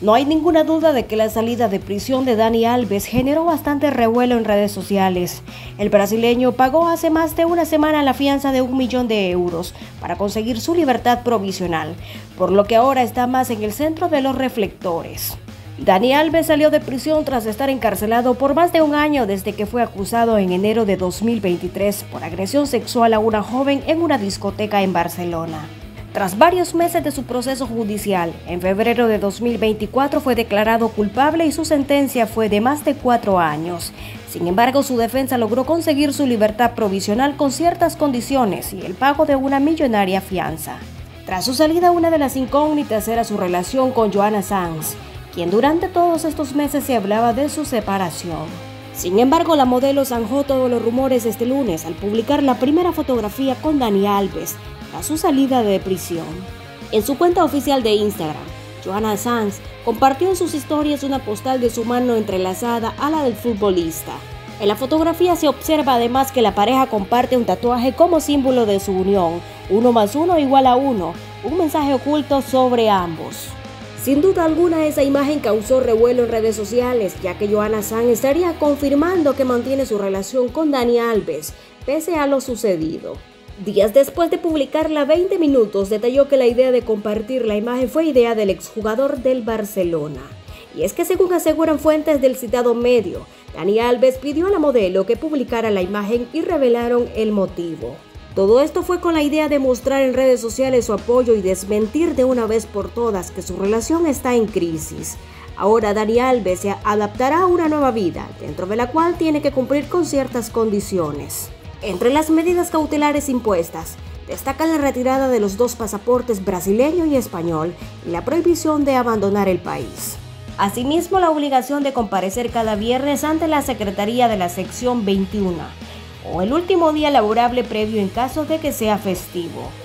No hay ninguna duda de que la salida de prisión de Dani Alves generó bastante revuelo en redes sociales. El brasileño pagó hace más de una semana la fianza de 1 millón de euros para conseguir su libertad provisional, por lo que ahora está más en el centro de los reflectores. Dani Alves salió de prisión tras estar encarcelado por más de un año desde que fue acusado en enero de 2023 por agresión sexual a una joven en una discoteca en Barcelona. Tras varios meses de su proceso judicial, en febrero de 2024 fue declarado culpable y su sentencia fue de más de 4 años. Sin embargo, su defensa logró conseguir su libertad provisional con ciertas condiciones y el pago de una millonaria fianza. Tras su salida, una de las incógnitas era su relación con Johanna Sanz, quien durante todos estos meses se hablaba de su separación. Sin embargo, la modelo zanjó todos los rumores este lunes al publicar la primera fotografía con Dani Alves tras su salida de prisión. En su cuenta oficial de Instagram, Johanna Sanz compartió en sus historias una postal de su mano entrelazada a la del futbolista. En la fotografía se observa además que la pareja comparte un tatuaje como símbolo de su unión, 1 más 1 igual a 1, un mensaje oculto sobre ambos. Sin duda alguna, esa imagen causó revuelo en redes sociales, ya que Johanna Sanz estaría confirmando que mantiene su relación con Dani Alves, pese a lo sucedido. Días después de publicarla, 20 Minutos detalló que la idea de compartir la imagen fue idea del exjugador del Barcelona. Y es que según aseguran fuentes del citado medio, Dani Alves pidió a la modelo que publicara la imagen y revelaron el motivo. Todo esto fue con la idea de mostrar en redes sociales su apoyo y desmentir de una vez por todas que su relación está en crisis. Ahora Dani Alves se adaptará a una nueva vida, dentro de la cual tiene que cumplir con ciertas condiciones. Entre las medidas cautelares impuestas, destacan la retirada de los 2 pasaportes brasileño y español y la prohibición de abandonar el país. Asimismo, la obligación de comparecer cada viernes ante la Secretaría de la Sección 21 o el último día laborable previo en caso de que sea festivo.